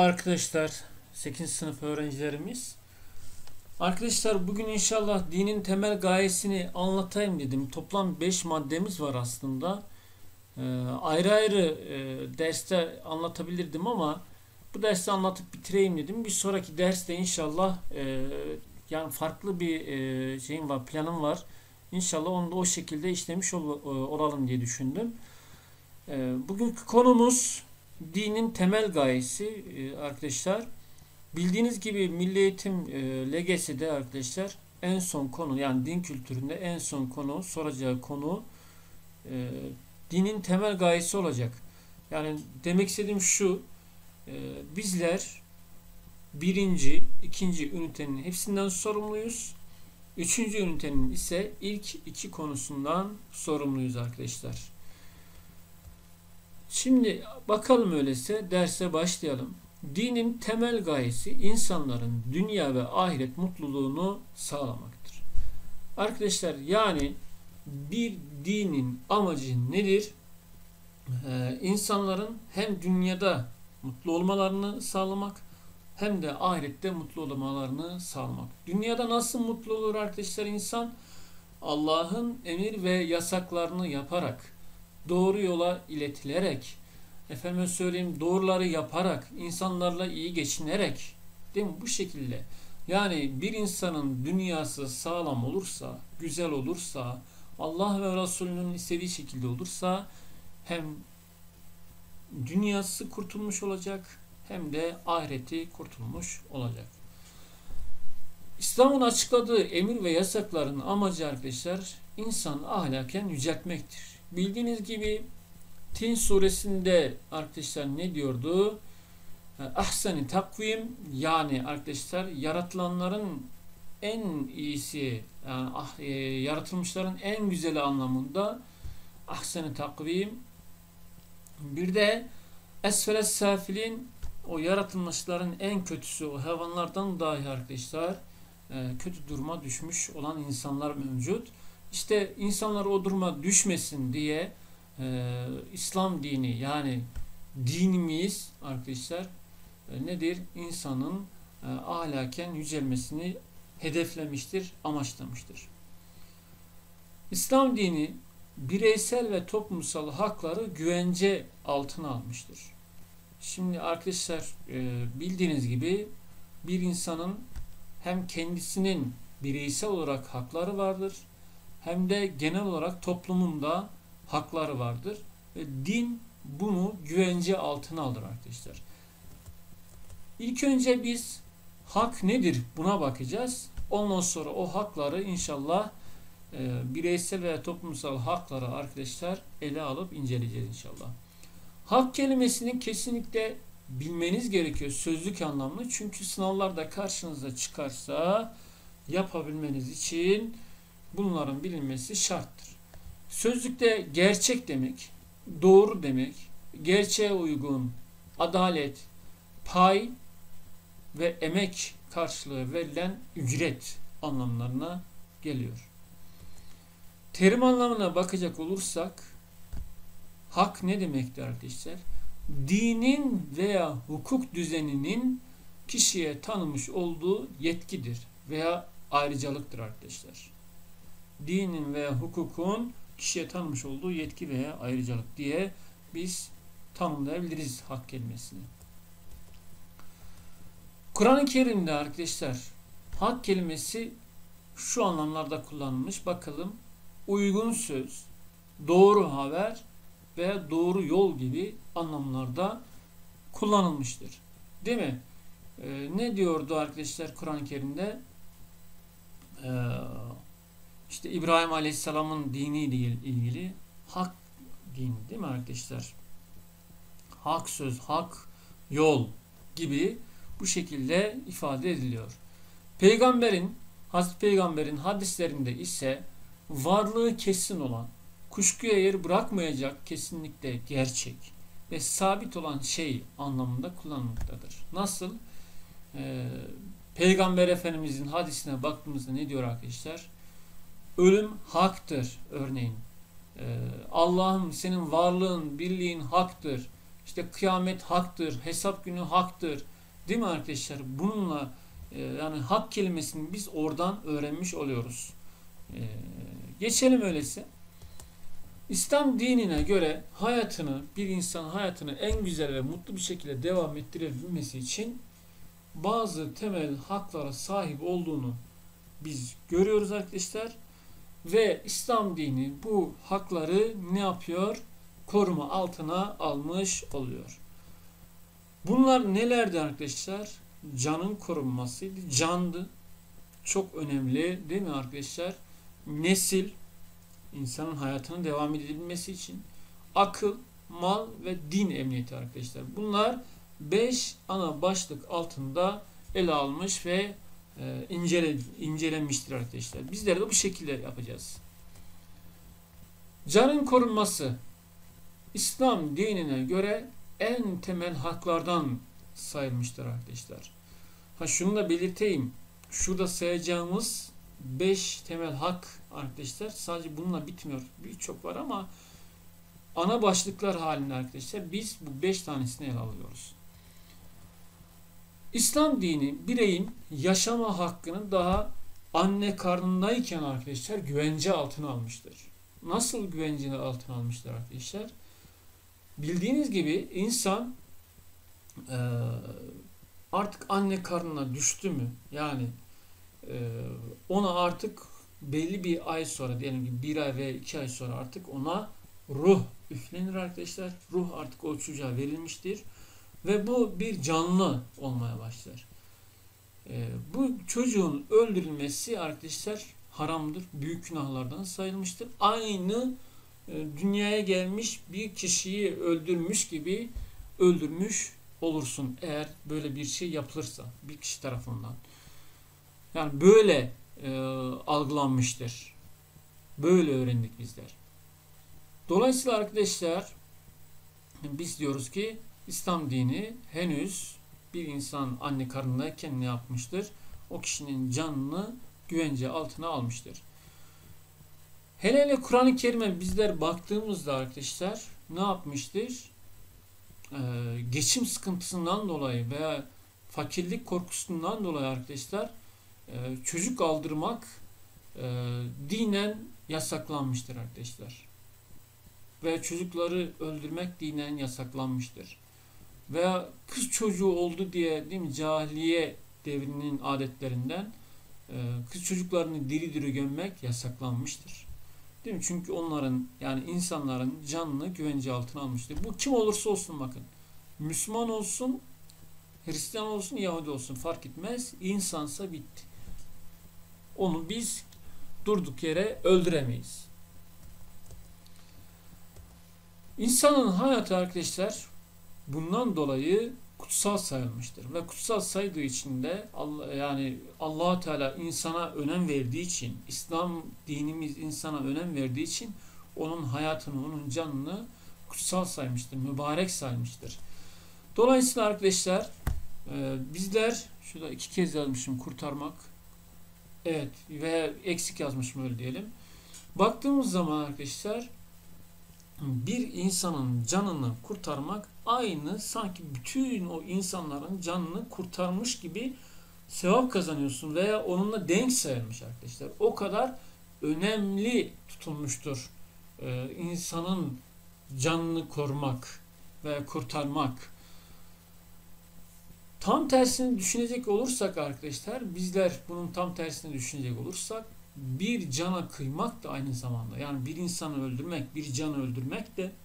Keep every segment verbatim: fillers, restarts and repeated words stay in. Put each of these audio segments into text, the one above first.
Arkadaşlar, sekizinci sınıf öğrencilerimiz. Arkadaşlar bugün inşallah dinin temel gayesini anlatayım dedim. Toplam beş maddemiz var aslında. Ee, ayrı ayrı e, derste anlatabilirdim ama bu derste anlatıp bitireyim dedim. Bir sonraki derste inşallah e, yani farklı bir e, şeyim var, planım var. İnşallah onu da o şekilde işlemiş ol, e, olalım diye düşündüm. E, bugünkü konumuz dinin temel gayesi e, arkadaşlar. Bildiğiniz gibi Milli Eğitim e, L G S'de arkadaşlar en son konu, yani din kültüründe en son konu, soracağı konu e, dinin temel gayesi olacak. Yani demek istediğim şu, e, bizler birinci, ikinci ünitenin hepsinden sorumluyuz. Üçüncü ünitenin ise ilk iki konusundan sorumluyuz arkadaşlar. Şimdi bakalım öyleyse derse başlayalım. Dinin temel gayesi insanların dünya ve ahiret mutluluğunu sağlamaktır. Arkadaşlar yani bir dinin amacı nedir? Ee, insanların hem dünyada mutlu olmalarını sağlamak hem de ahirette mutlu olmalarını sağlamak. Dünyada nasıl mutlu olur arkadaşlar insan? Allah'ın emir ve yasaklarını yaparak, doğru yola iletilerek, efendime söyleyeyim doğruları yaparak, insanlarla iyi geçinerek, değil mi? Bu şekilde. Yani bir insanın dünyası sağlam olursa, güzel olursa, Allah ve Resulünün istediği şekilde olursa hem dünyası kurtulmuş olacak hem de ahireti kurtulmuş olacak. İslam'ın açıkladığı emir ve yasakların amacı arkadaşlar insan ahlaken yüceltmektir. Bildiğiniz gibi Tin suresinde arkadaşlar ne diyordu? Ahseni takvim, yani arkadaşlar yaratılanların en iyisi, yani ah, e, yaratılmışların en güzeli anlamında ahseni takvim. Bir de esfeles safilin, o yaratılmışların en kötüsü, o hayvanlardan dahi arkadaşlar e, kötü duruma düşmüş olan insanlar mevcut. İşte insanlar o duruma düşmesin diye Ee, İslam dini, yani dinimiz arkadaşlar e, nedir? İnsanın e, ahlaken yücelmesini hedeflemiştir, amaçlamıştır. İslam dini bireysel ve toplumsal hakları güvence altına almıştır. Şimdi arkadaşlar e, bildiğiniz gibi bir insanın hem kendisinin bireysel olarak hakları vardır hem de genel olarak toplumunda hakları vardır. Ve din bunu güvence altına alır arkadaşlar. İlk önce biz hak nedir buna bakacağız. Ondan sonra o hakları inşallah e, bireysel veya toplumsal hakları arkadaşlar ele alıp inceleyeceğiz inşallah. Hak kelimesini kesinlikle bilmeniz gerekiyor sözlük anlamlı. Çünkü sınavlarda karşınıza çıkarsa yapabilmeniz için bunların bilinmesi şarttır. Sözlükte gerçek demek, doğru demek, gerçeğe uygun, adalet, pay ve emek karşılığı verilen ücret anlamlarına geliyor. Terim anlamına bakacak olursak, hak ne demektir arkadaşlar? Dinin veya hukuk düzeninin kişiye tanımış olduğu yetkidir veya ayrıcalıktır arkadaşlar. Dinin veya hukukun kişiye tanımış olduğu yetki veya ayrıcalık diye biz tanımlayabiliriz hak kelimesini. Kur'an-ı Kerim'de arkadaşlar hak kelimesi şu anlamlarda kullanılmış. Bakalım, uygun söz, doğru haber veya doğru yol gibi anlamlarda kullanılmıştır. Değil mi? Ee, ne diyordu arkadaşlar Kur'an-ı Kerim'de? Ee, İşte İbrahim Aleyhisselam'ın diniyle ilgili hak din, değil mi arkadaşlar? Hak söz, hak yol gibi bu şekilde ifade ediliyor. Peygamberin, Hazreti Peygamber'in hadislerinde ise varlığı kesin olan, kuşkuya yer bırakmayacak kesinlikle gerçek ve sabit olan şey anlamında kullanılmaktadır. Nasıl? Ee, Peygamber Efendimizin hadisine baktığımızda ne diyor arkadaşlar? Ölüm haktır örneğin. Ee, Allah'ım senin varlığın, birliğin haktır. İşte kıyamet haktır, hesap günü haktır. Değil mi arkadaşlar? Bununla e, yani hak kelimesini biz oradan öğrenmiş oluyoruz. E, geçelim öyleyse. İslam dinine göre hayatını, bir insan hayatını en güzel ve mutlu bir şekilde devam ettirebilmesi için bazı temel haklara sahip olduğunu biz görüyoruz arkadaşlar. Ve İslam dini bu hakları ne yapıyor? Koruma altına almış oluyor. Bunlar nelerdi arkadaşlar? Canın korunmasıydı. Candı. Çok önemli değil mi arkadaşlar? Nesil, insanın hayatının devam edebilmesi için. Akıl, mal ve din emniyeti arkadaşlar. Bunlar beş ana başlık altında ele almış ve e, incele, incelenmiştir arkadaşlar. Bizler de bu şekilde yapacağız. Canın korunması İslam dinine göre en temel haklardan sayılmıştır arkadaşlar. Ha şunu da belirteyim. Şurada sayacağımız beş temel hak arkadaşlar sadece bununla bitmiyor. Birçok var ama ana başlıklar halinde arkadaşlar biz bu beş tanesini ele alıyoruz. İslam dini bireyin yaşama hakkını daha anne karnındayken arkadaşlar güvence altına almıştır. Nasıl güvence altına almıştır arkadaşlar? Bildiğiniz gibi insan e, artık anne karnına düştü mü? Yani e, ona artık belli bir ay sonra, diyelim ki bir ay ve iki ay sonra artık ona ruh üflenir arkadaşlar. Ruh artık o çocuğa verilmiştir. Ve bu bir canlı olmaya başlar. E, bu çocuğun öldürülmesi arkadaşlar haramdır. Büyük günahlardan sayılmıştır. Aynı e, dünyaya gelmiş bir kişiyi öldürmüş gibi öldürmüş olursun. Eğer böyle bir şey yapılırsa bir kişi tarafından. Yani böyle e, algılanmıştır. Böyle öğrendik bizler. Dolayısıyla arkadaşlar biz diyoruz ki İslam dini henüz bir insan anne karnındayken ne yapmıştır? O kişinin canını güvence altına almıştır. Hele hele Kur'an-ı Kerim'e bizler baktığımızda arkadaşlar ne yapmıştır? Ee, geçim sıkıntısından dolayı veya fakirlik korkusundan dolayı arkadaşlar e, çocuk aldırmak e, dinen yasaklanmıştır arkadaşlar. Ve çocukları öldürmek dinen yasaklanmıştır. Veya kız çocuğu oldu diye değil mi cahiliye devrinin adetlerinden e, kız çocuklarını diri diri gömmek yasaklanmıştır. Değil mi? Çünkü onların yani insanların canını güvence altına almıştır. Bu kim olursa olsun bakın. Müslüman olsun, Hristiyan olsun, Yahudi olsun fark etmez. İnsansa bitti. Onu biz durduk yere öldüremeyiz. İnsanın hayatı arkadaşlar bundan dolayı kutsal sayılmıştır ve kutsal saydığı için de Allah, yani Allah Teala insana önem verdiği için, İslam dinimiz insana önem verdiği için onun hayatını, onun canını kutsal saymıştır, mübarek saymıştır. Dolayısıyla arkadaşlar e, bizler şurada iki kez yazmışım kurtarmak. Evet ve eksik yazmışım öyle diyelim. Baktığımız zaman arkadaşlar bir insanın canını kurtarmak aynı sanki bütün o insanların canını kurtarmış gibi sevap kazanıyorsun veya onunla denk sayılmış arkadaşlar. O kadar önemli tutulmuştur ee, insanın canını korumak veya kurtarmak. Tam tersini düşünecek olursak arkadaşlar bizler bunun tam tersini düşünecek olursak bir cana kıymak da aynı zamanda yani bir insanı öldürmek, bir canı öldürmek de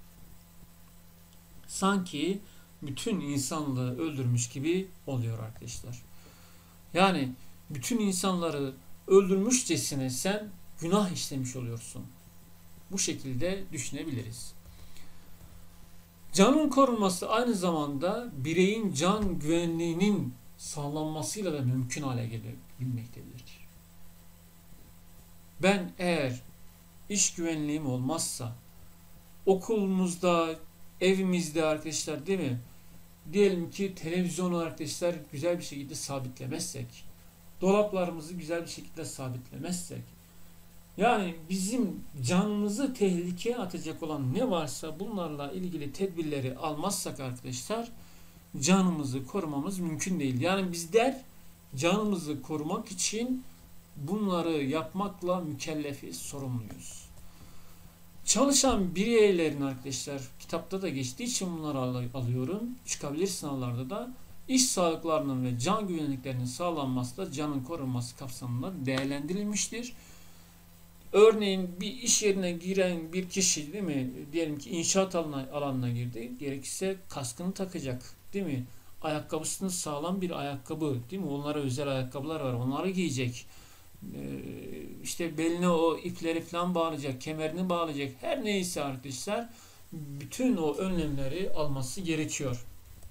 sanki bütün insanlığı öldürmüş gibi oluyor arkadaşlar. Yani bütün insanları öldürmüşçesine sen günah işlemiş oluyorsun. Bu şekilde düşünebiliriz. Canın korunması aynı zamanda bireyin can güvenliğinin sağlanmasıyla da mümkün hale gelebilmektedir. Ben eğer iş güvenliğim olmazsa okulumuzda, evimizde arkadaşlar değil mi? Diyelim ki televizyonu arkadaşlar güzel bir şekilde sabitlemezsek, dolaplarımızı güzel bir şekilde sabitlemezsek, yani bizim canımızı tehlikeye atacak olan ne varsa bunlarla ilgili tedbirleri almazsak arkadaşlar canımızı korumamız mümkün değil. Yani bizler canımızı korumak için bunları yapmakla mükellefiz, sorumluyuz. Çalışan bireylerin arkadaşlar, kitapta da geçtiği için bunları alıyorum. Çıkabilir sınavlarda da iş sağlıklarının ve can güvenliklerinin sağlanması da canın korunması kapsamında değerlendirilmiştir. Örneğin bir iş yerine giren bir kişi, değil mi? Diyelim ki inşaat alanına, alanına girdi. Gerekirse kaskını takacak, değil mi? Ayakkabısını sağlam bir ayakkabı, değil mi? Onlara özel ayakkabılar var. Onları giyecek. Ee, işte beline o ipleri falan bağlayacak, kemerini bağlayacak. Her neyse arkadaşlar, bütün o önlemleri alması gerekiyor.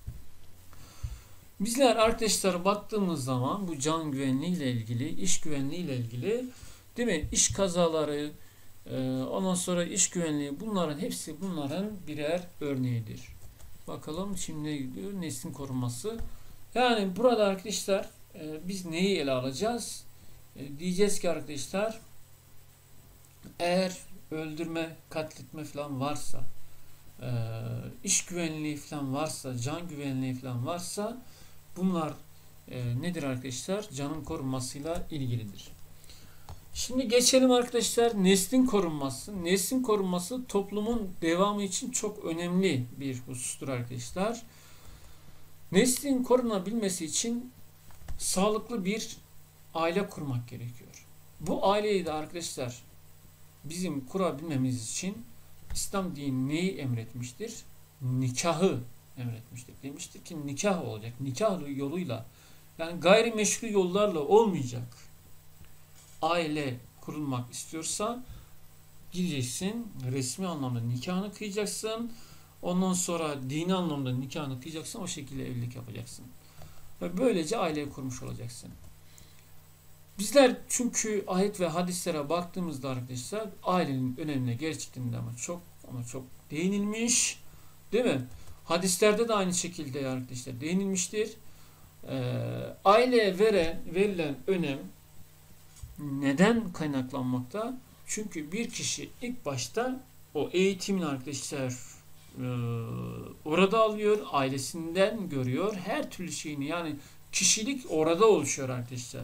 Bizler arkadaşlar baktığımız zaman bu can güvenliği ile ilgili, iş güvenliği ile ilgili, değil mi? İş kazaları, ondan sonra iş güvenliği, bunların hepsi bunların birer örneğidir. Bakalım şimdi ne gidiyor? Neslin korunması. Yani burada arkadaşlar biz neyi ele alacağız? Diyeceğiz ki arkadaşlar, eğer öldürme, katletme falan varsa, iş güvenliği falan varsa, can güvenliği falan varsa bunlar nedir arkadaşlar? Canın korunmasıyla ilgilidir. Şimdi geçelim arkadaşlar neslin korunması. Neslin korunması toplumun devamı için çok önemli bir husustur arkadaşlar. Neslin korunabilmesi için sağlıklı bir aile kurmak gerekiyor. Bu aileyi de arkadaşlar bizim kurabilmemiz için İslam dini neyi emretmiştir? Nikahı emretmiştir. Demiştir ki nikah olacak. Nikah yoluyla, yani gayrimeşru yollarla olmayacak. Aile kurulmak istiyorsa gideceksin, resmi anlamda nikahını kıyacaksın. Ondan sonra dini anlamda nikahını kıyacaksın. O şekilde evlilik yapacaksın. Ve böylece aileyi kurmuş olacaksın. Bizler çünkü ayet ve hadislere baktığımızda arkadaşlar ailenin önemine gerçekten de ama çok ama çok değinilmiş. Değil mi? Hadislerde de aynı şekilde arkadaşlar değinilmiştir. Ee, aileye veren, verilen önem neden kaynaklanmakta? Çünkü bir kişi ilk başta o eğitimin arkadaşlar e, orada alıyor, ailesinden görüyor. Her türlü şeyini, yani kişilik orada oluşuyor arkadaşlar.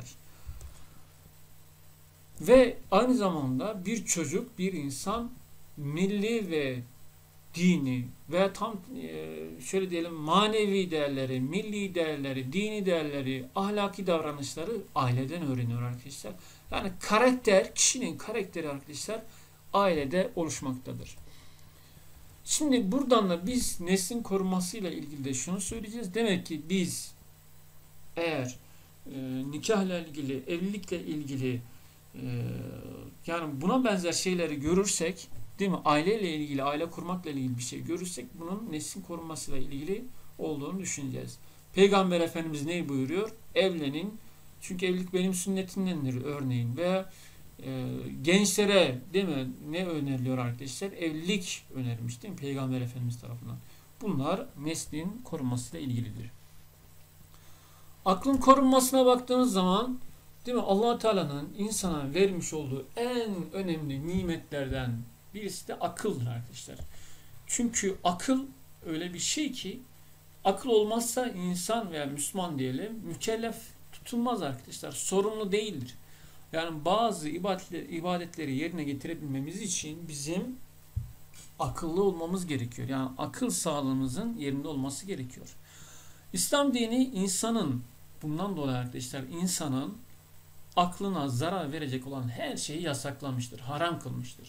Ve aynı zamanda bir çocuk, bir insan milli ve dini veya tam şöyle diyelim manevi değerleri, milli değerleri, dini değerleri, ahlaki davranışları aileden öğreniyor arkadaşlar. Yani karakter, kişinin karakteri arkadaşlar ailede oluşmaktadır. Şimdi buradan da biz neslin korunmasıyla ilgili de şunu söyleyeceğiz. Demek ki biz eğer e, nikahla ilgili, evlilikle ilgili e, yani buna benzer şeyleri görürsek, değil mi? Aileyle ilgili, aile kurmakla ilgili bir şey görürsek bunun neslin korunmasıyla ilgili olduğunu düşüneceğiz. Peygamber Efendimiz ne buyuruyor? Evlenin. Çünkü evlilik benim sünnetimdendir örneğin. Veya e, gençlere, değil mi? Ne öneriliyor arkadaşlar? Evlilik önerilmiş, değil mi? Peygamber Efendimiz tarafından. Bunlar neslin korunmasıyla ilgilidir. Aklın korunmasına baktığınız zaman, değil mi? Allah Teala'nın insana vermiş olduğu en önemli nimetlerden birisi de akıldır arkadaşlar. Çünkü akıl öyle bir şey ki akıl olmazsa insan veya Müslüman diyelim mükellef tutulmaz arkadaşlar. Sorumlu değildir. Yani bazı ibadetleri, ibadetleri yerine getirebilmemiz için bizim akıllı olmamız gerekiyor. Yani akıl sağlığımızın yerinde olması gerekiyor. İslam dini insanın, bundan dolayı arkadaşlar insanın aklına zarar verecek olan her şeyi yasaklamıştır, haram kılmıştır.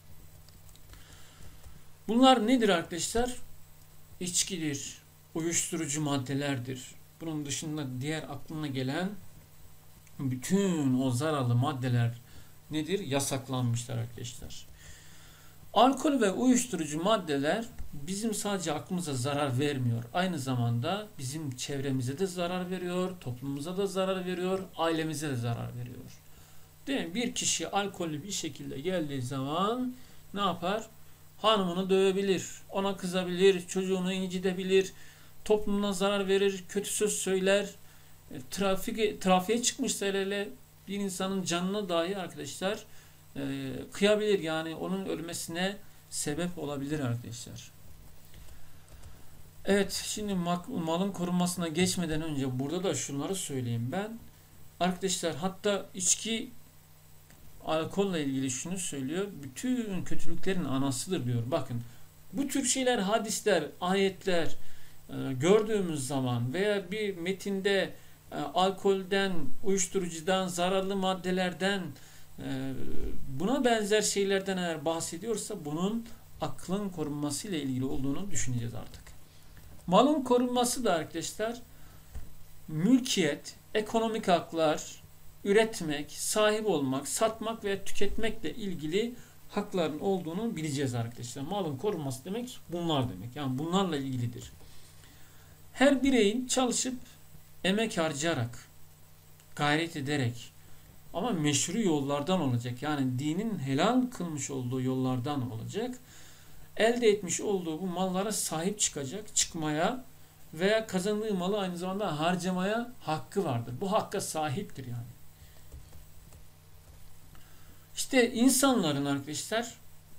Bunlar nedir arkadaşlar? İçkidir, uyuşturucu maddelerdir. Bunun dışında diğer aklına gelen bütün o zararlı maddeler nedir? Yasaklanmışlar arkadaşlar. Alkol ve uyuşturucu maddeler bizim sadece aklımıza zarar vermiyor. Aynı zamanda bizim çevremize de zarar veriyor, toplumumuza da zarar veriyor, ailemize de zarar veriyor. Değil mi? Bir kişi alkollü bir şekilde geldiği zaman ne yapar? Hanımını dövebilir, ona kızabilir, çocuğunu incitebilir, toplumuna zarar verir, kötü söz söyler, trafik, trafiğe çıkmışsa hele bir insanın canına dahi arkadaşlar e, kıyabilir. Yani onun ölmesine sebep olabilir arkadaşlar. Evet, şimdi malın korunmasına geçmeden önce burada da şunları söyleyeyim ben. Arkadaşlar, hatta içki alkolle ilgili şunu söylüyor. Bütün kötülüklerin anasıdır diyor. Bakın, bu tür şeyler, hadisler, ayetler e, gördüğümüz zaman veya bir metinde e, alkolden, uyuşturucudan, zararlı maddelerden, e, buna benzer şeylerden eğer bahsediyorsa bunun aklın korunması ile ilgili olduğunu düşüneceğiz artık. Malın korunması da arkadaşlar mülkiyet, ekonomik haklar, üretmek, sahip olmak, satmak ve tüketmekle ilgili hakların olduğunu bileceğiz arkadaşlar. Malın korunması demek bunlar demek. Yani bunlarla ilgilidir. Her bireyin çalışıp emek harcayarak, gayret ederek ama meşru yollardan olacak. Yani dinin helal kılmış olduğu yollardan olacak. Elde etmiş olduğu bu mallara sahip çıkacak, çıkmaya veya kazandığı malı aynı zamanda harcamaya hakkı vardır. Bu hakka sahiptir yani. İşte insanların arkadaşlar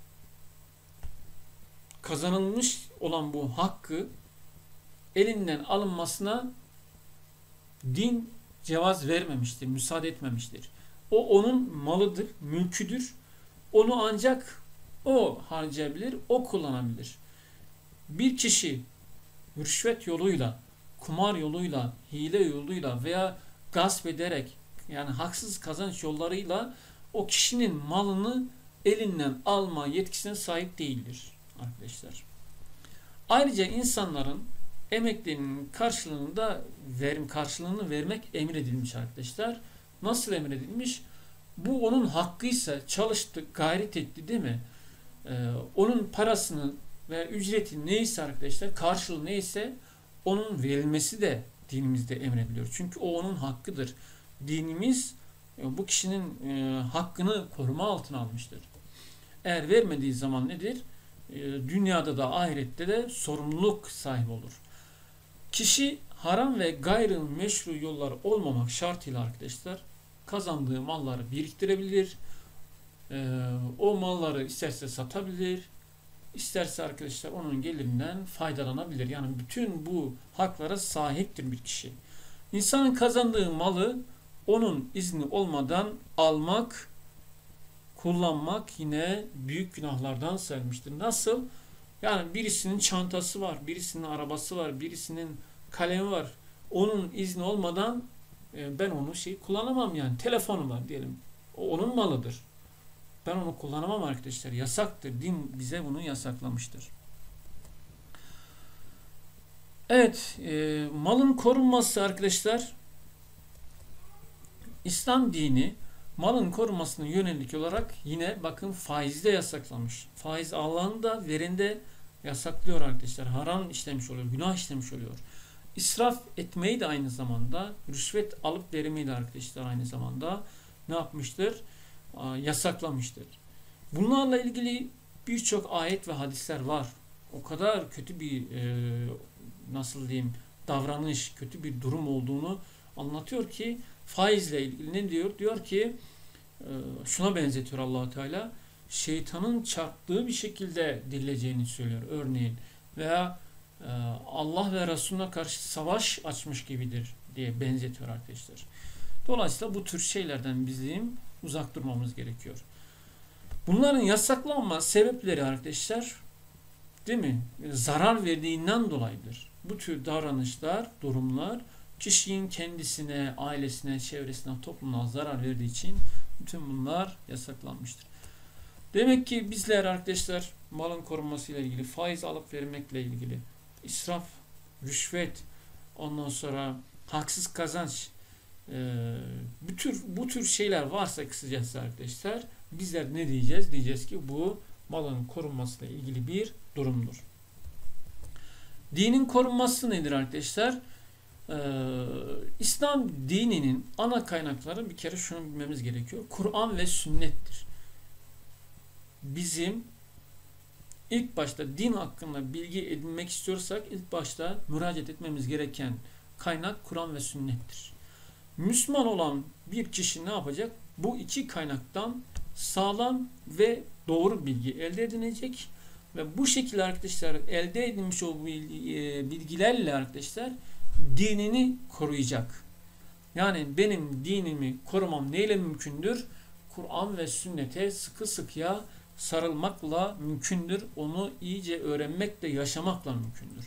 kazanılmış olan bu hakkı elinden alınmasına din cevaz vermemiştir, müsaade etmemiştir. O onun malıdır, mülküdür. Onu ancak o harcayabilir, o kullanabilir. Bir kişi rüşvet yoluyla, kumar yoluyla, hile yoluyla veya gasp ederek, yani haksız kazanç yollarıyla o kişinin malını elinden alma yetkisine sahip değildir arkadaşlar. Ayrıca insanların emeklerinin karşılığını da verim karşılığını vermek emredilmiş arkadaşlar. Nasıl emredilmiş? Bu onun hakkıysa, çalıştı, gayret etti değil mi? Ee, onun parasını veya ücreti neyse arkadaşlar, karşılığı neyse onun verilmesi de dinimizde emrediliyor. Çünkü o onun hakkıdır. Dinimiz bu kişinin e, hakkını koruma altına almıştır. Eğer vermediği zaman nedir? E, dünyada da ahirette de sorumluluk sahibi olur. Kişi haram ve gayrı meşru yollar olmamak şartıyla arkadaşlar kazandığı malları biriktirebilir. E, o malları isterse satabilir. İsterse arkadaşlar onun gelirinden faydalanabilir. Yani bütün bu haklara sahiptir bir kişi. İnsanın kazandığı malı onun izni olmadan almak, kullanmak yine büyük günahlardan sayılmıştır. Nasıl? Yani birisinin çantası var, birisinin arabası var, birisinin kalemi var. Onun izni olmadan e, ben onu şey kullanamam yani. Telefonu var diyelim. O onun malıdır. Ben onu kullanamam arkadaşlar. Yasaktır. Din bize bunu yasaklamıştır. Evet, e, malın korunması arkadaşlar, İslam dini malın korunmasına yönelik olarak yine bakın faizde yasaklamış. Faiz Allah'ın da vereni de yasaklıyor arkadaşlar. Haram işlemiş oluyor, günah işlemiş oluyor. İsraf etmeyi de aynı zamanda, rüşvet alıp vermeyi de arkadaşlar aynı zamanda ne yapmıştır? Yasaklamıştır. Bunlarla ilgili birçok ayet ve hadisler var. O kadar kötü bir e, nasıl diyeyim davranış, kötü bir durum olduğunu anlatıyor ki faizle ilgili ne diyor? Diyor ki e, şuna benzetiyor Allah Teala, şeytanın çarptığı bir şekilde dirileceğini söylüyor örneğin, veya e, Allah ve Resulüne karşı savaş açmış gibidir diye benzetiyor arkadaşlar. Dolayısıyla bu tür şeylerden bizim uzak durmamız gerekiyor. Bunların yasaklanma sebepleri arkadaşlar, değil mi? Zarar verdiğinden dolayıdır. Bu tür davranışlar, durumlar kişinin kendisine, ailesine, çevresine, toplumuna zarar verdiği için bütün bunlar yasaklanmıştır. Demek ki bizler arkadaşlar malın korunmasıyla ilgili, faiz alıp vermekle ilgili, israf, rüşvet, ondan sonra haksız kazanç, bu tür bu tür şeyler varsa kısacası arkadaşlar bizler ne diyeceğiz? Diyeceğiz ki bu malın korunmasıyla ilgili bir durumdur. Dinin korunması nedir arkadaşlar? Ee, İslam dininin ana kaynakları bir kere şunu bilmemiz gerekiyor. Kur'an ve sünnettir. Bizim ilk başta din hakkında bilgi edinmek istiyorsak ilk başta müracaat etmemiz gereken kaynak Kur'an ve sünnettir. Müslüman olan bir kişi ne yapacak? Bu iki kaynaktan sağlam ve doğru bilgi elde edinecek. Ve bu şekilde arkadaşlar elde edilmiş o bilgilerle arkadaşlar dinini koruyacak. Yani benim dinimi korumam neyle mümkündür? Kur'an ve sünnete sıkı sıkıya sarılmakla mümkündür. Onu iyice öğrenmekle, yaşamakla mümkündür.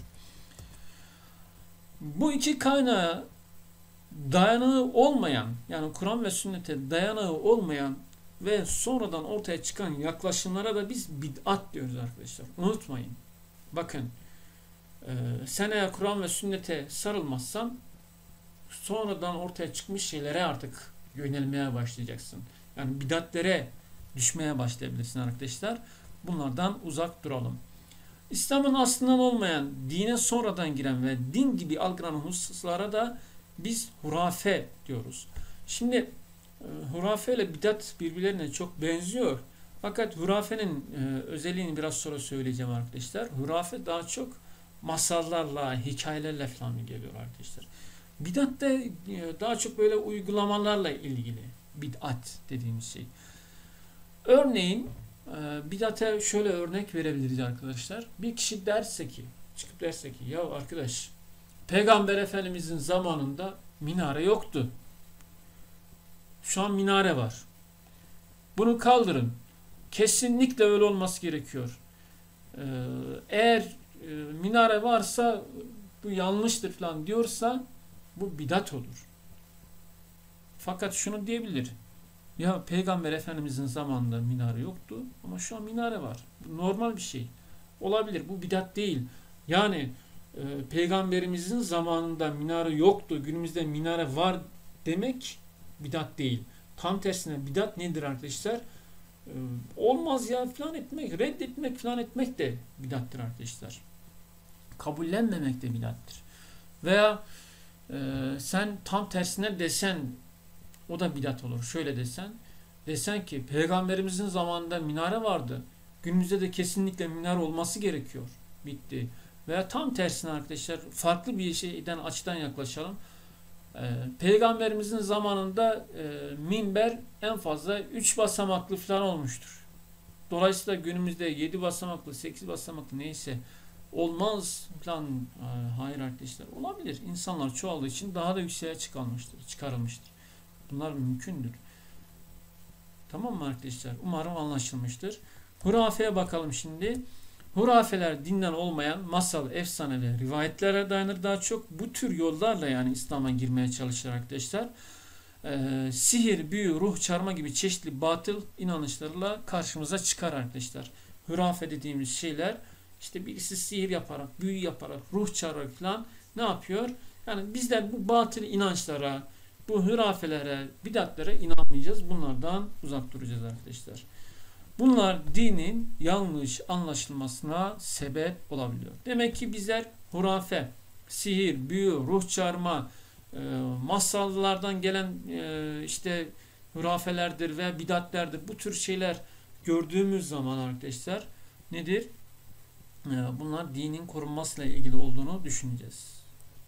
Bu iki kaynağa dayanağı olmayan, yani Kur'an ve sünnete dayanağı olmayan ve sonradan ortaya çıkan yaklaşımlara da biz bid'at diyoruz arkadaşlar. Unutmayın. Bakın, e, sen eğer Kur'an ve sünnete sarılmazsan sonradan ortaya çıkmış şeylere artık yönelmeye başlayacaksın. Yani bid'atlere düşmeye başlayabilirsin arkadaşlar. Bunlardan uzak duralım. İslam'ın aslından olmayan, dine sonradan giren ve din gibi algılanan hususlara da biz hurafe diyoruz. Şimdi e, hurafe ile bid'at birbirlerine çok benziyor. Fakat hurafenin e, özelliğini biraz sonra söyleyeceğim arkadaşlar. Hurafe daha çok masallarla, hikayelerle falan geliyor arkadaşlar. Bid'at da e, daha çok böyle uygulamalarla ilgili. Bid'at dediğimiz şey. Örneğin e, bid'ate şöyle örnek verebiliriz arkadaşlar. Bir kişi derse ki, çıkıp derse ki, ya arkadaş, Peygamber Efendimizin zamanında minare yoktu. Şu an minare var. Bunu kaldırın. Kesinlikle öyle olması gerekiyor. Ee, eğer e, minare varsa bu yanlıştır falan diyorsa bu bidat olur. Fakat şunu diyebilir. Ya Peygamber Efendimizin zamanında minare yoktu ama şu an minare var. Bu normal bir şey. Olabilir. Bu bidat değil. Yani e, Peygamberimizin zamanında minare yoktu, günümüzde minare var demek bidat değil. Tam tersine bidat nedir arkadaşlar? Ee, olmaz ya falan etmek, reddetmek falan etmek de bidattır arkadaşlar. Kabullenmemek de bidattır. Veya e, sen tam tersine desen o da bidat olur. Şöyle desen, desen ki Peygamberimizin zamanında minare vardı. Günümüzde de kesinlikle minare olması gerekiyor. Bitti. Veya tam tersine arkadaşlar farklı bir şeyden açıdan yaklaşalım. Ee, Peygamberimizin zamanında e, minber en fazla üç basamaklı falan olmuştur. Dolayısıyla günümüzde yedi basamaklı, sekiz basamaklı neyse olmaz falan. Ee, hayır arkadaşlar, olabilir. İnsanlar çoğaldığı için daha da yükseğe çıkarılmıştır, çıkarılmıştır. Bunlar mümkündür. Tamam mı arkadaşlar? Umarım anlaşılmıştır. Hurafeye bakalım şimdi. Hurafeler dinden olmayan masal, efsane ve rivayetlere dayanır daha çok. Bu tür yollarla yani İslam'a girmeye çalışır arkadaşlar. Ee, sihir, büyü, ruh çarma gibi çeşitli batıl inanışlarla karşımıza çıkar arkadaşlar. Hurafe dediğimiz şeyler işte birisi sihir yaparak, büyü yaparak, ruh çağırarak falan ne yapıyor? Yani bizler bu batıl inançlara, bu hurafelere, bidatlere inanmayacağız. Bunlardan uzak duracağız arkadaşlar. Bunlar dinin yanlış anlaşılmasına sebep olabiliyor. Demek ki bizler hurafe, sihir, büyü, ruh çağırma, e, masallardan gelen e, işte hurafelerdir veya bidatlerdir. Bu tür şeyler gördüğümüz zaman arkadaşlar nedir? E, bunlar dinin korunmasıyla ilgili olduğunu düşüneceğiz.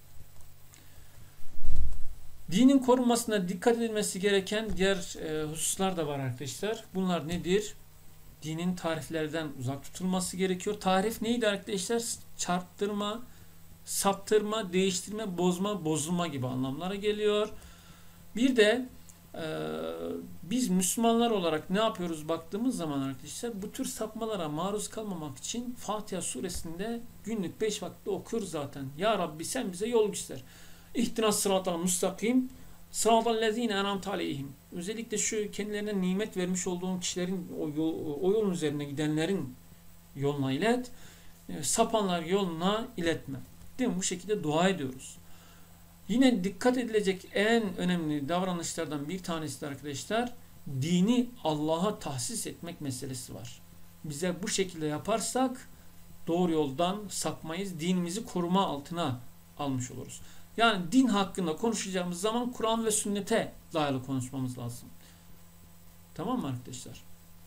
Dinin korunmasına dikkat edilmesi gereken diğer e, hususlar da var arkadaşlar. Bunlar nedir? Dinin tariflerden uzak tutulması gerekiyor. Tarif neydi arkadaşlar? Çarptırma, saptırma, değiştirme, bozma, bozulma gibi anlamlara geliyor. Bir de e, biz Müslümanlar olarak ne yapıyoruz baktığımız zaman arkadaşlar bu tür sapmalara maruz kalmamak için Fatiha suresinde günlük beş vakitte okuyoruz zaten. Ya Rabbi sen bize yol göster. İhtinas sıratal müstakim sıratal lezine en'amte aleyhim. Özellikle şu kendilerine nimet vermiş olduğun kişilerin o, yol, o yolun üzerine gidenlerin yoluna ilet. Sapanlar yoluna iletme. Değil mi? Bu şekilde dua ediyoruz. Yine dikkat edilecek en önemli davranışlardan bir tanesi de arkadaşlar dini Allah'a tahsis etmek meselesi var. Bize bu şekilde yaparsak doğru yoldan sapmayız. Dinimizi koruma altına almış oluruz. Yani din hakkında konuşacağımız zaman Kur'an ve sünnete dayalı konuşmamız lazım. Tamam mı arkadaşlar?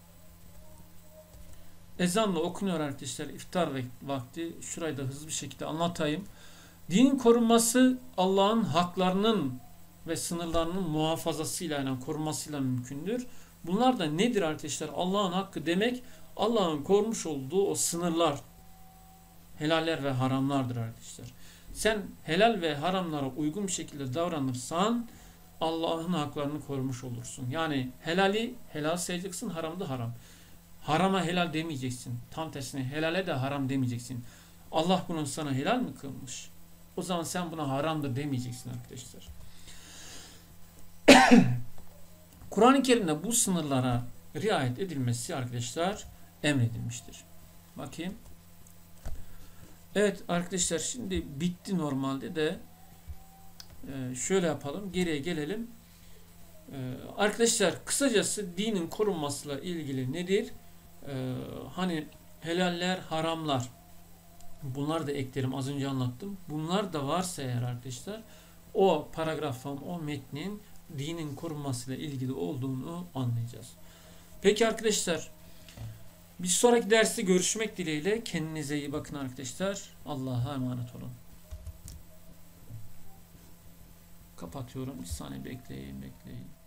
Ezanla okunuyor arkadaşlar. İftar vakti. Şurayı da hızlı bir şekilde anlatayım. Dinin korunması Allah'ın haklarının ve sınırlarının muhafazasıyla yani korunmasıyla mümkündür. Bunlar da nedir arkadaşlar? Allah'ın hakkı demek Allah'ın korumuş olduğu o sınırlar, helaller ve haramlardır arkadaşlar. Sen helal ve haramlara uygun bir şekilde davranırsan Allah'ın haklarını korumuş olursun. Yani helali helal sayacaksın, haramı da haram. Harama helal demeyeceksin. Tam tersine helale de haram demeyeceksin. Allah bunu sana helal mi kılmış? O zaman sen buna haramdır demeyeceksin arkadaşlar. Kur'an-ı Kerim'de bu sınırlara riayet edilmesi arkadaşlar emredilmiştir. Bakayım. Evet arkadaşlar, şimdi bitti normalde de ee, şöyle yapalım. Geriye gelelim. Ee, arkadaşlar kısacası dinin korunmasıyla ilgili nedir? Ee, hani helaller, haramlar. Bunlar da eklerim. Az önce anlattım. Bunlar da varsa eğer arkadaşlar o paragrafın, o metnin dinin korunmasıyla ilgili olduğunu anlayacağız. Peki arkadaşlar, bir sonraki derste görüşmek dileğiyle. Kendinize iyi bakın arkadaşlar. Allah'a emanet olun. Kapatıyorum. Bir saniye bekleyin, bekleyin.